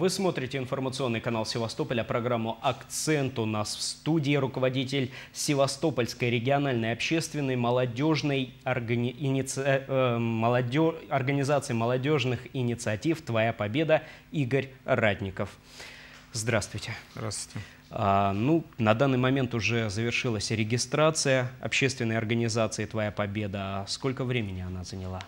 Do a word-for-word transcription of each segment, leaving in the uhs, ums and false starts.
Вы смотрите информационный канал Севастополя, программу «Акцент». У нас в студии руководитель Севастопольской региональной общественной молодежной органи... иници... э, молодё... организации молодежных инициатив «Твоя победа» Игорь Ратников. Здравствуйте. Здравствуйте. А, ну, на данный момент уже завершилась регистрация общественной организации «Твоя победа». Сколько времени она заняла?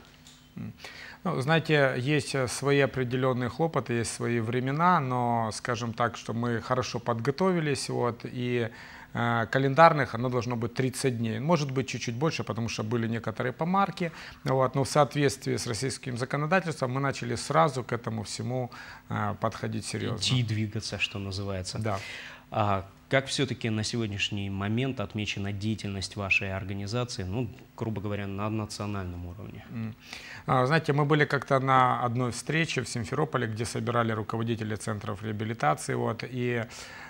Ну, знаете, есть свои определенные хлопоты, есть свои времена, но, скажем так, что мы хорошо подготовились, вот, и э, календарных оно должно быть тридцать дней. Может быть, чуть-чуть больше, потому что были некоторые помарки, вот, но в соответствии с российским законодательством мы начали сразу к этому всему э, подходить серьезно. Идти, двигаться, что называется. Да. А как все-таки на сегодняшний момент отмечена деятельность вашей организации, ну, грубо говоря, на национальном уровне? Знаете, мы были как-то на одной встрече в Симферополе, где собирали руководителей центров реабилитации. Вот, и,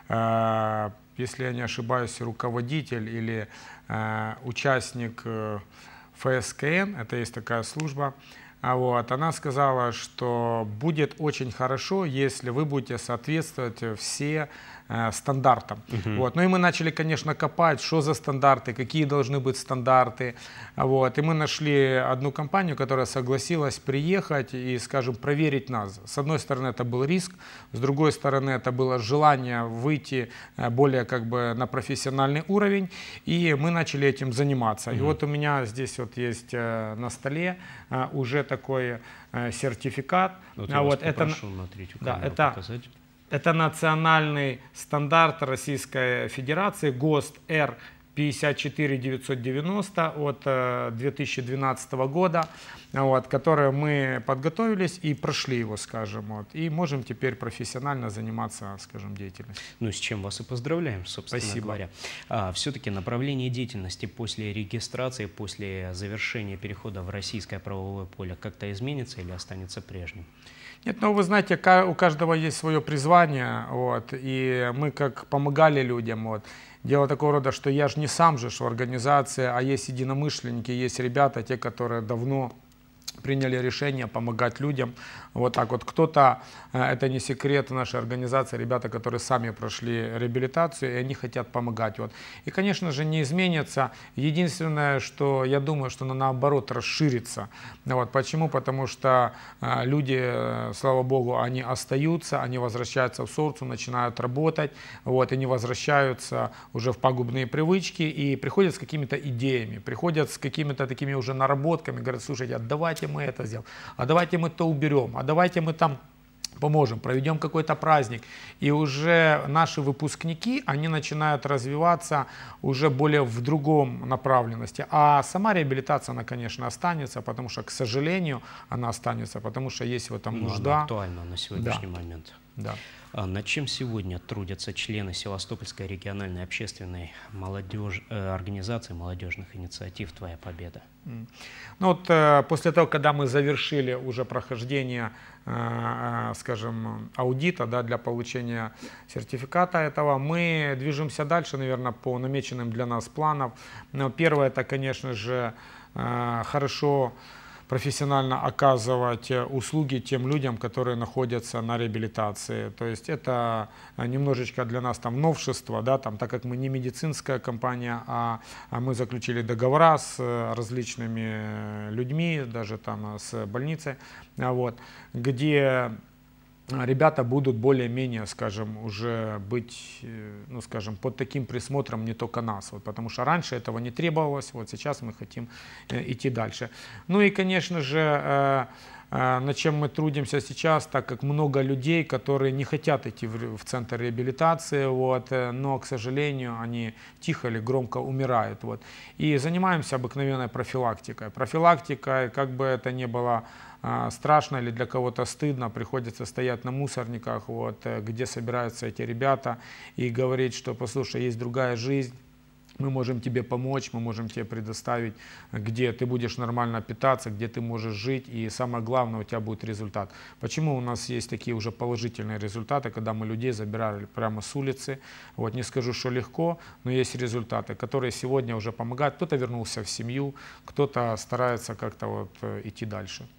э, если я не ошибаюсь, руководитель или э, участник э, эф эс ка эн, это есть такая служба, вот, она сказала, что будет очень хорошо, если вы будете соответствовать все э, стандартам. Uh-huh. Вот. Ну и мы начали, конечно, копать, что за стандарты, какие должны быть стандарты. Вот. И мы нашли одну компанию, которая согласилась приехать и, скажем, проверить нас. С одной стороны, это был риск, с другой стороны, это было желание выйти более как бы на профессиональный уровень, и мы начали этим заниматься. Uh-huh. И вот у меня здесь вот есть э, на столе э, уже такой э, сертификат. Вот а я вот вас это, попрошу на третью да, камеру это, показать. Это национальный стандарт Российской Федерации ГОСТ Р пятьдесят четыре девятьсот девяносто от э, две тысячи двенадцатого года, вот, который мы подготовились и прошли его, скажем, вот, и можем теперь профессионально заниматься, скажем, деятельностью. Ну, с чем вас и поздравляем, собственно Спасибо. говоря. А, все-таки направление деятельности после регистрации, после завершения перехода в российское правовое поле как-то изменится или останется прежним? Нет, ну вы знаете, у каждого есть свое призвание, вот, и мы как помогали людям, вот. Дело такого рода, что я же не сам же в организации, а есть единомышленники, есть ребята, те, которые давно приняли решение помогать людям. Вот так вот. Кто-то, это не секрет нашей организации, ребята, которые сами прошли реабилитацию, и они хотят помогать. Вот. И, конечно же, не изменится. Единственное, что я думаю, что оно наоборот расширится. Вот. Почему? Потому что люди, слава богу, они остаются, они возвращаются в социум, начинают работать, вот, и не возвращаются уже в пагубные привычки и приходят с какими-то идеями, приходят с какими-то такими уже наработками, говорят: слушайте, а давайте мы это сделаем, а давайте мы то уберем, а давайте мы там поможем, проведем какой-то праздник. И уже наши выпускники, они начинают развиваться уже более в другом направленности. А сама реабилитация, она, конечно, останется, потому что, к сожалению, она останется, потому что есть в этом ну, нужда. Она актуальна на сегодняшний да. момент. Да. А над чем сегодня трудятся члены Севастопольской региональной общественной молодежь, э, организации молодежных инициатив «Твоя победа»? Ну вот э, после того, когда мы завершили уже прохождение, э, скажем, аудита, да, для получения сертификата этого, мы движемся дальше, наверное, по намеченным для нас планам. Но первое, это, конечно же, э, хорошо профессионально оказывать услуги тем людям, которые находятся на реабилитации. То есть это немножечко для нас там новшество, да, там, так как мы не медицинская компания, а, а мы заключили договора с различными людьми, даже там с больницей, вот, где ребята будут более-менее, скажем, уже быть, ну, скажем, под таким присмотром не только нас, вот, потому что раньше этого не требовалось, вот сейчас мы хотим идти дальше. Ну и, конечно же, над чем мы трудимся сейчас, так как много людей, которые не хотят идти в, в центр реабилитации, вот, но, к сожалению, они тихо или громко умирают. Вот. И занимаемся обыкновенной профилактикой. Профилактикой, как бы это ни было страшно или для кого-то стыдно, приходится стоять на мусорниках, вот, где собираются эти ребята, и говорить, что, послушай, есть другая жизнь, мы можем тебе помочь, мы можем тебе предоставить, где ты будешь нормально питаться, где ты можешь жить, и самое главное, у тебя будет результат. Почему у нас есть такие уже положительные результаты, когда мы людей забирали прямо с улицы, вот, не скажу, что легко, но есть результаты, которые сегодня уже помогают, кто-то вернулся в семью, кто-то старается как-то вот идти дальше.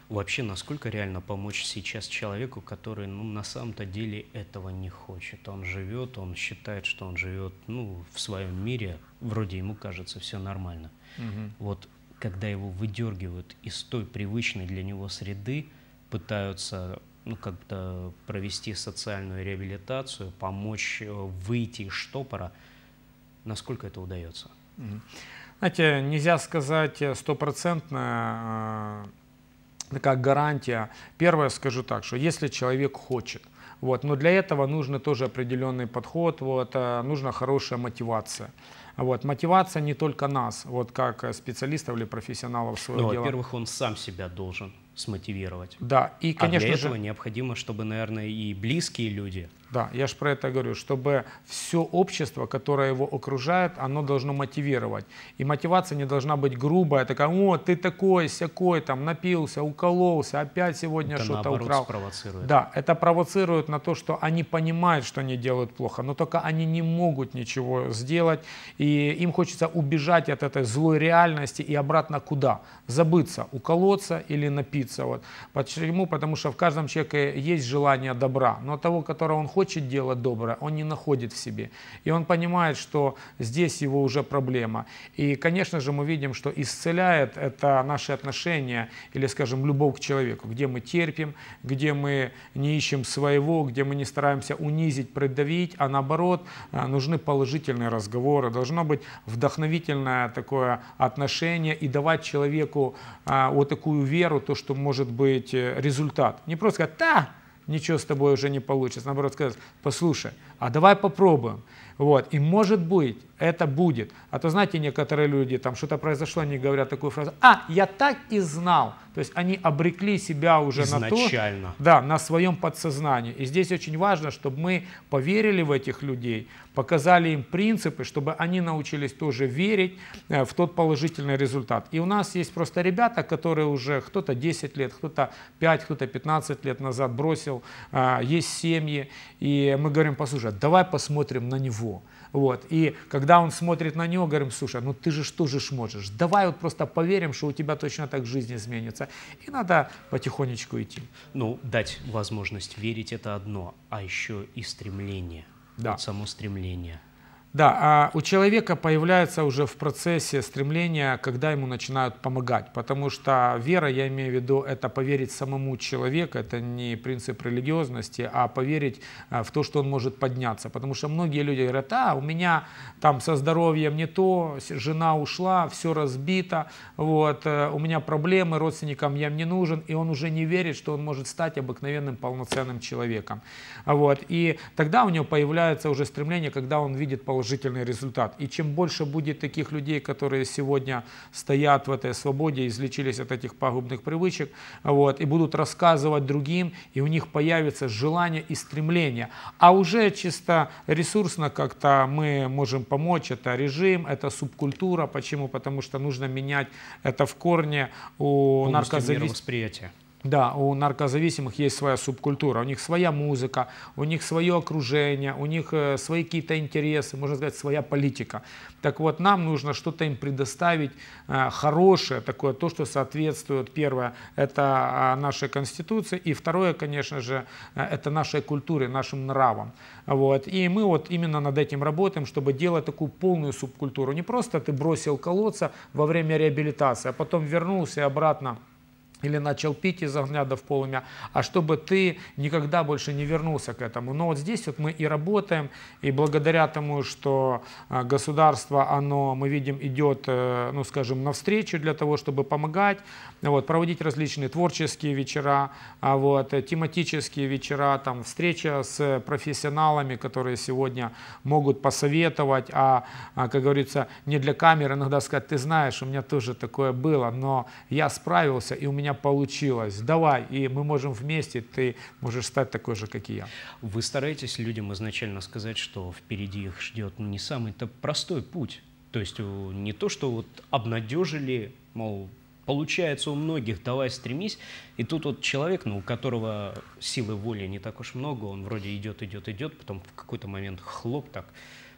Вообще, насколько реально помочь сейчас человеку, который, ну, на самом-то деле этого не хочет? Он живет, он считает, что он живет, ну, в своем мире, вроде ему кажется все нормально. Мгм. Вот когда его выдергивают из той привычной для него среды, пытаются, ну, как-то провести социальную реабилитацию, помочь э, выйти из штопора, насколько это удается? Мгм. Знаете, нельзя сказать э, стопроцентно, э, такая гарантия. Первое скажу так, что если человек хочет, вот, но для этого нужен тоже определенный подход, вот, э, нужна хорошая мотивация. Вот, мотивация не только нас, вот как э, специалистов или профессионалов своего Ну, дела. во-первых, он сам себя должен смотивировать. Да, и, А для конечно этого же, необходимо, чтобы, наверное, и близкие люди. да, я же про это говорю, чтобы все общество, которое его окружает, оно должно мотивировать. И мотивация не должна быть грубая, такая: о, ты такой, сякой, там, напился, укололся, опять сегодня Это что-то наоборот украл. спровоцирует. Да, это провоцирует на то, что они понимают, что они делают плохо, но только они не могут ничего сделать, и им хочется убежать от этой злой реальности и обратно куда? Забыться, уколоться или напиться. Вот. Почему? Потому что в каждом человеке есть желание добра, но того, которого он хочет делать доброе, он не находит в себе. И он понимает, что здесь его уже проблема. И, конечно же, мы видим, что исцеляет это наши отношения или, скажем, любовь к человеку, где мы терпим, где мы не ищем своего, где мы не стараемся унизить, придавить, а наоборот, нужны положительные разговоры, должно быть вдохновительное такое отношение и давать человеку а, вот такую веру, то, что может быть результат. Не просто сказать: да, ничего с тобой уже не получится. Наоборот, сказать: послушай, а давай попробуем. Вот. И может быть, это будет. А то, знаете, некоторые люди, там что-то произошло, они говорят такую фразу: а, я так и знал. То есть они обрекли себя уже изначально. на то, да, на своем подсознании. И здесь очень важно, чтобы мы поверили в этих людей, показали им принципы, чтобы они научились тоже верить в тот положительный результат. И у нас есть просто ребята, которые уже кто-то десять лет, кто-то пять, кто-то пятнадцать лет назад бросил, есть семьи, и мы говорим: послушай, давай посмотрим на него. Вот. И когда он смотрит на него, говорим: слушай, ну ты же что же можешь, давай вот просто поверим, что у тебя точно так жизнь изменится. И надо потихонечку идти. Ну, дать возможность верить — это одно, а еще и стремление. Да. Вот само стремление. Да, а у человека появляется уже в процессе стремления, когда ему начинают помогать, потому что вера, я имею в виду, это поверить самому человеку, это не принцип религиозности, а поверить в то, что он может подняться, потому что многие люди говорят: а, у меня там со здоровьем не то, жена ушла, все разбито, вот, у меня проблемы, родственникам я не нужен, и он уже не верит, что он может стать обыкновенным полноценным человеком. Вот, и тогда у него появляется уже стремление, когда он видит положительный положительный результат. И чем больше будет таких людей, которые сегодня стоят в этой свободе, излечились от этих пагубных привычек, вот, и будут рассказывать другим, и у них появится желание и стремление. А уже чисто ресурсно как-то мы можем помочь. Это режим, это субкультура. Почему? Потому что нужно менять это в корне у наркозависимых. Да, у наркозависимых есть своя субкультура, у них своя музыка, у них свое окружение, у них э, свои какие-то интересы, можно сказать, своя политика. Так вот, нам нужно что-то им предоставить э, хорошее, такое, то, что соответствует, первое, это э, нашей Конституции, и второе, конечно же, э, это нашей культуре, нашим нравам. Вот. И мы вот именно над этим работаем, чтобы делать такую полную субкультуру. Не просто ты бросил колоться во время реабилитации, а потом вернулся и обратно или начал пить из огня до в полымя, а чтобы ты никогда больше не вернулся к этому. Но вот здесь вот мы и работаем, и благодаря тому, что государство, оно, мы видим, идет, ну скажем, навстречу для того, чтобы помогать, вот, проводить различные творческие вечера, вот, тематические вечера, там, встреча с профессионалами, которые сегодня могут посоветовать, а, как говорится, не для камеры иногда сказать: ты знаешь, у меня тоже такое было, но я справился, и у меня получилось, давай, и мы можем вместе, ты можешь стать такой же, как и я. Вы стараетесь людям изначально сказать, что впереди их ждет не самый-то простой путь, то есть не то, что вот обнадежили, мол, получается у многих, давай стремись, и тут вот человек, ну, у которого силы воли не так уж много, он вроде идет, идет, идет, потом в какой-то момент хлоп так,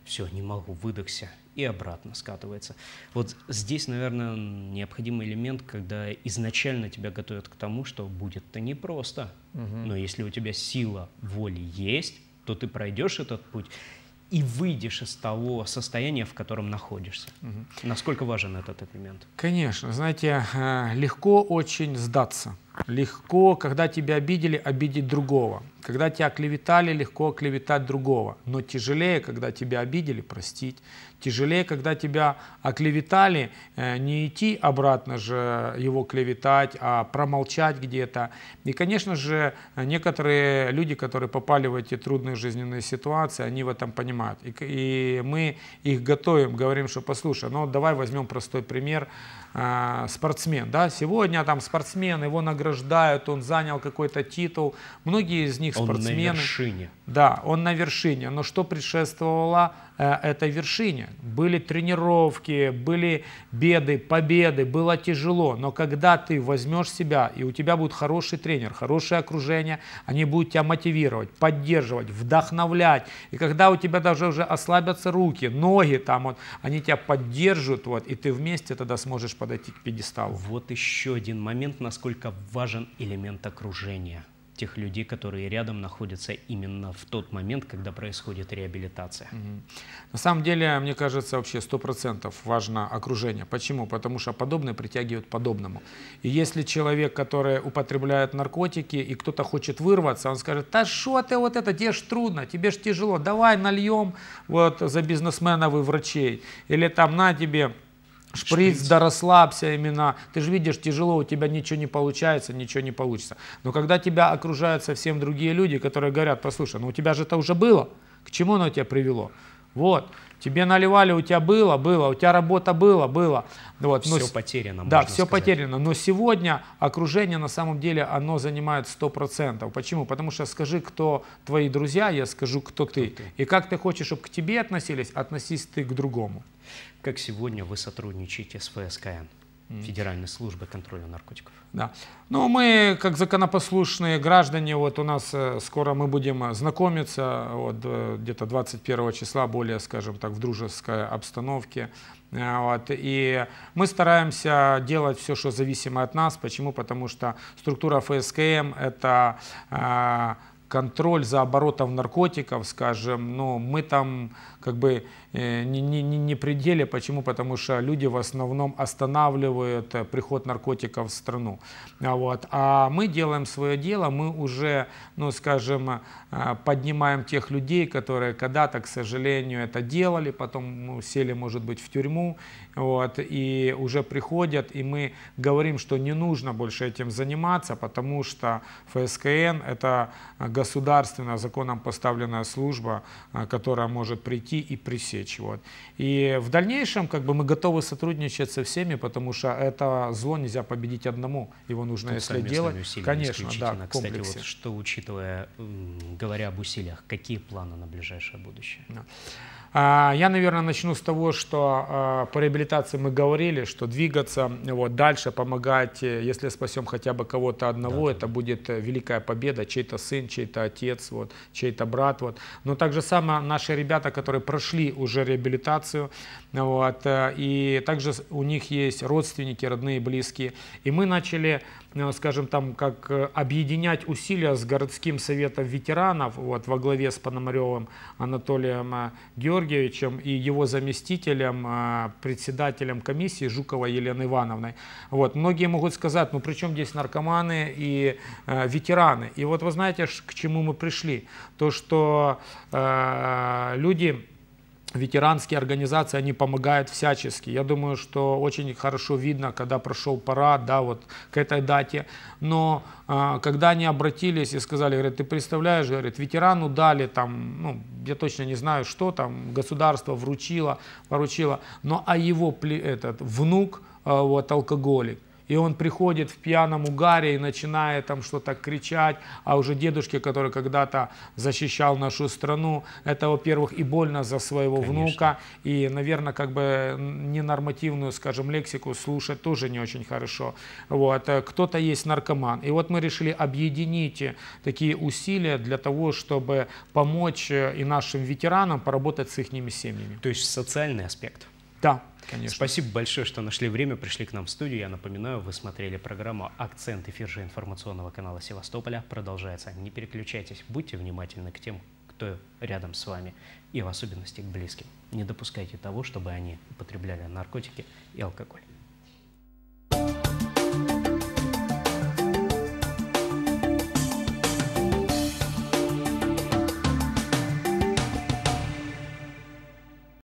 все, не могу, выдохся, и обратно скатывается. Вот здесь, наверное, необходимый элемент, когда изначально тебя готовят к тому, что будет-то непросто. Угу. Но если у тебя сила воли есть, то ты пройдешь этот путь и выйдешь из того состояния, в котором находишься. Угу. Насколько важен этот элемент? Конечно. Знаете, легко очень сдаться. Легко, когда тебя обидели, обидеть другого. Когда тебя клеветали, легко клеветать другого. Но тяжелее, когда тебя обидели, простить. Тяжелее, когда тебя оклеветали, не идти обратно же его клеветать, а промолчать где-то. И, конечно же, некоторые люди, которые попали в эти трудные жизненные ситуации, они в этом понимают. И, и мы их готовим, говорим, что послушай, ну давай возьмем простой пример. Спортсмен, да, сегодня там спортсмен, его награждают, он занял какой-то титул, многие из них спортсмены. Он на вершине. Да, он на вершине, но что предшествовало э, этой вершине? Были тренировки, были беды, победы, было тяжело, но когда ты возьмешь себя, и у тебя будет хороший тренер, хорошее окружение, они будут тебя мотивировать, поддерживать, вдохновлять, и когда у тебя даже уже ослабятся руки, ноги, там, вот, они тебя поддержат, вот, и ты вместе тогда сможешь подойти к пьедесталу. Вот еще один момент, насколько важен элемент окружения тех людей, которые рядом находятся именно в тот момент, когда происходит реабилитация. Угу. На самом деле, мне кажется, вообще сто процентов важно окружение. Почему? Потому что подобное притягивает подобному. И если человек, который употребляет наркотики, и кто-то хочет вырваться, он скажет: да что ты вот это, тебе ж трудно, тебе ж тяжело, давай нальем вот за бизнесменов и врачей. Или там на тебе шприц, шприц, да расслабься именно. Ты же видишь, тяжело, у тебя ничего не получается, ничего не получится. Но когда тебя окружают совсем другие люди, которые говорят: послушай, ну у тебя же это уже было, к чему оно тебя привело? Вот, тебе наливали, у тебя было, было, у тебя работа была, было. Вот, все но, потеряно, да, можно все сказать. потеряно. Но сегодня окружение на самом деле оно занимает сто процентов. Почему? Потому что скажи, кто твои друзья, я скажу, кто, кто ты. ты. И как ты хочешь, чтобы к тебе относились, относись ты к другому. Как сегодня вы сотрудничаете с ФСКН, Федеральной службой контроля наркотиков? Да. Ну, мы, как законопослушные граждане, вот у нас скоро мы будем знакомиться, вот, где-то двадцать первого числа, более, скажем так, в дружеской обстановке. Вот. И мы стараемся делать все, что зависимо от нас. Почему? Потому что структура ФСКМ – это э, контроль за оборотом наркотиков, скажем, но мы там как бы не, не, не пределе. Почему? Потому что люди в основном останавливают приход наркотиков в страну. Вот. А мы делаем свое дело, мы уже, ну скажем, поднимаем тех людей, которые когда-то, к сожалению, это делали, потом ну, сели, может быть, в тюрьму, вот, и уже приходят, и мы говорим, что не нужно больше этим заниматься, потому что ФСКН – это государственная, законом поставленная служба, которая может прийти и пресечь. Вот. И в дальнейшем как бы, мы готовы сотрудничать со всеми, потому что это зло нельзя победить одному, его нужно, тут если делать, конечно, да, в Кстати, вот что, учитывая, говоря об усилиях, какие планы на ближайшее будущее? Да. Я, наверное, начну с того, что по реабилитации мы говорили, что двигаться, вот, дальше, помогать, если спасем хотя бы кого-то одного, да, это да. будет великая победа, чей-то сын, чей-то отец, вот, чей-то брат. Вот. Но так же самое наши ребята, которые прошли уже реабилитацию, вот, и также у них есть родственники, родные, близкие. И мы начали, скажем, там, как объединять усилия с городским советом ветеранов, вот, во главе с Пономаревым Анатолием Георгиевичем и его заместителем, председателем комиссии Жуковой Еленой Ивановной. Вот. Многие могут сказать, ну при чем здесь наркоманы и э, ветераны? И вот вы знаете, к чему мы пришли? То, что э, люди... Ветеранские организации, они помогают всячески. Я думаю, что очень хорошо видно, когда прошел парад, да, вот к этой дате. Но э, когда они обратились и сказали, говорят, ты представляешь, говорят, ветерану дали там, ну, я точно не знаю, что там, государство вручило, поручило, но а его этот внук, э, вот, алкоголик. и он приходит в пьяном угаре и начинает там что-то кричать, а уже дедушке, который когда-то защищал нашу страну, это, во-первых, и больно за своего Конечно. внука, и, наверное, как бы ненормативную, скажем, лексику слушать тоже не очень хорошо. Вот. Кто-то есть наркоман. И вот мы решили объединить такие усилия для того, чтобы помочь и нашим ветеранам поработать с их семьями. То есть социальный аспект. Да, конечно. Спасибо большое, что нашли время, пришли к нам в студию. Я напоминаю, вы смотрели программу «Акцент», эфир же информационного канала Севастополя. Продолжается. Не переключайтесь, будьте внимательны к тем, кто рядом с вами, и в особенности к близким. Не допускайте того, чтобы они употребляли наркотики и алкоголь.